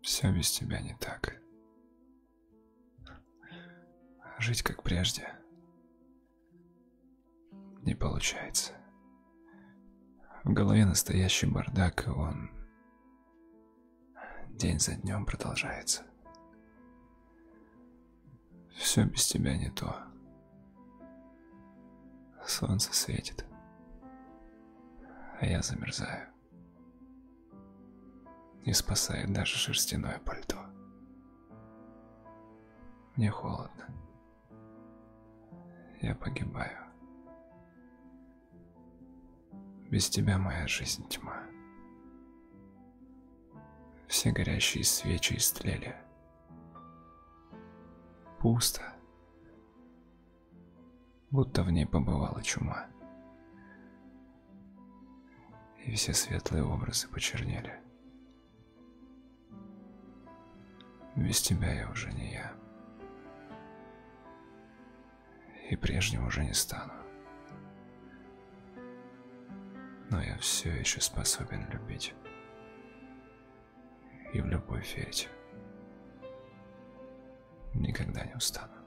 Все без тебя не так. Жить как прежде не получается. В голове настоящий бардак, и он день за днем продолжается. Все без тебя не то. Солнце светит, а я замерзаю. Не спасает даже шерстяное пальто. Мне холодно. Я погибаю. Без тебя моя жизнь тьма. Все горящие свечи истлели. Пусто. Будто в ней побывала чума. И все светлые образы почернели. Без тебя я уже не я. И прежним уже не стану. Но я все еще способен любить. И в любовь верить. Никогда не устану.